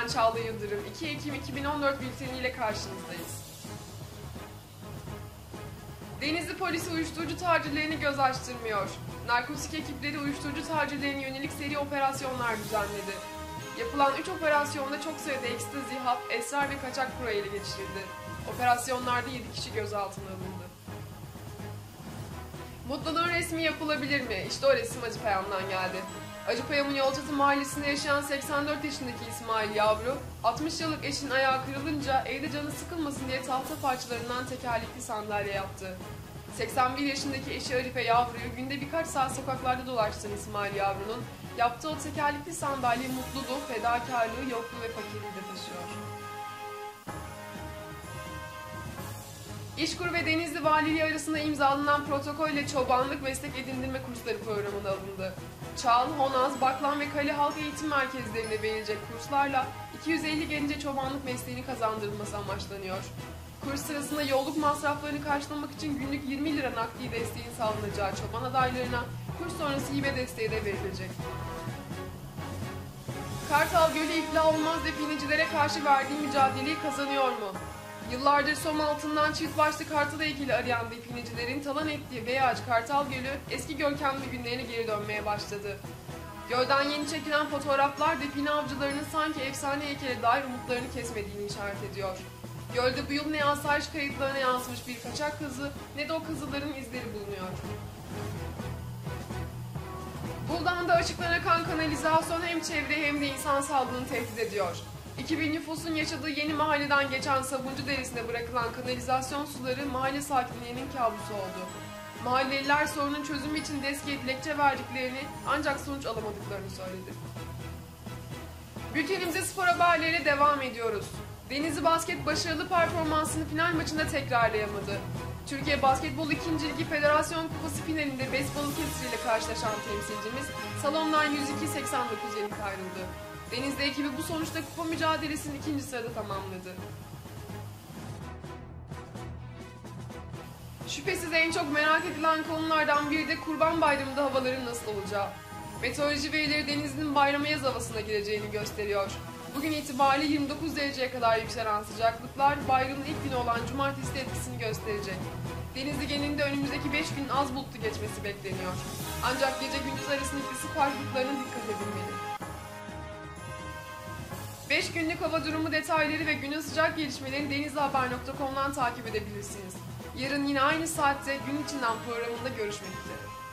ben Çağla Yıldırım. 2 Ekim 2014 bülteniyle karşınızdayız. Denizli polisi uyuşturucu tacirlerini göz açtırmıyor. Narkotik ekipleri uyuşturucu tacirlerine yönelik seri operasyonlar düzenledi. Yapılan 3 operasyonda çok sayıda ekstazi, hap, esrar ve kaçak para ele geçirildi. Operasyonlarda 7 kişi gözaltına alındı. Mutluluğun resmi yapılabilir mi? İşte o resim Acıpayam'dan geldi. Acıpayam'ın Yolçatı mahallesinde yaşayan 84 yaşındaki İsmail Yavru, 60 yıllık eşinin ayağı kırılınca evde canı sıkılmasın diye tahta parçalarından tekerlekli sandalye yaptı. 81 yaşındaki eşi Arife Yavru'yu günde birkaç saat sokaklarda dolaştıran İsmail Yavru'nun yaptığı o tekerlekli sandalye mutluluğu, fedakarlığı, yokluğu ve fakirliği de taşıyor. İşkur ve Denizli Valiliği arasında imzalanan protokolle çobanlık meslek edindirme kursları programına alındı. Çağlı, Honaz, Baklan ve Kale Halk Eğitim Merkezlerinde verilecek kurslarla 250 gence çobanlık mesleğini kazandırılması amaçlanıyor. Kurs sırasında yolluk masraflarını karşılamak için günlük 20 lira nakdi desteğin sağlanacağı çoban adaylarına kurs sonrası hibe desteği de verilecek. Kartal Gölü iflah olmaz definecilere karşı verdiği mücadeleyi kazanıyor mu? Yıllardır som altından çift başlı kartal heykeli arayan definecilerin talan ettiği Beyaz Kartal Gölü eski görkemli günlerine geri dönmeye başladı. Gölden yeni çekilen fotoğraflar define avcılarının sanki efsane heykele dair umutlarını kesmediğini işaret ediyor. Gölde bu yıl ne asayiş kayıtlarına yansımış bir kaçak kızı ne de o kızıların izleri bulunuyor. Buldan'da açıktan akan kanalizasyon hem çevreyi hem de insan sağlığını tehdit ediyor. 2000 nüfusun yaşadığı yeni mahalleden geçen Sabuncu Deresi'ne bırakılan kanalizasyon suları mahalle sakinlerinin kabusu oldu. Mahalleliler sorunun çözümü için DESKİ'ye dilekçe verdiklerini ancak sonuç alamadıklarını söyledi. Bültenimize spor haberleriyle devam ediyoruz. Denizli Basket başarılı performansını final maçında tekrarlayamadı. Türkiye Basketbol 2. Ligi Federasyon Kupası finalinde Best Balıkesir ile karşılaşan temsilcimiz salondan 102-89 yenik ayrıldı. Denizli ekibi bu sonuçta kupa mücadelesini 2. sırada tamamladı. Şüphesiz en çok merak edilen konulardan biri de Kurban Bayramı'nda havaların nasıl olacağı. Meteoroloji verileri Denizli'nin bayrama yaz havasına gireceğini gösteriyor. Bugün itibariyle 29 dereceye kadar yükselen sıcaklıklar bayramın ilk günü olan cumartesi etkisini gösterecek. Denizli genelinde önümüzdeki 5 gün az bulutlu geçmesi bekleniyor. Ancak gece gündüz arasındaki ısı farklılıklarına dikkat edilmeli. 5 günlük hava durumu detayları ve günün sıcak gelişmelerini denizlihaber.com'dan takip edebilirsiniz. Yarın yine aynı saatte Gün İçinden programında görüşmek üzere.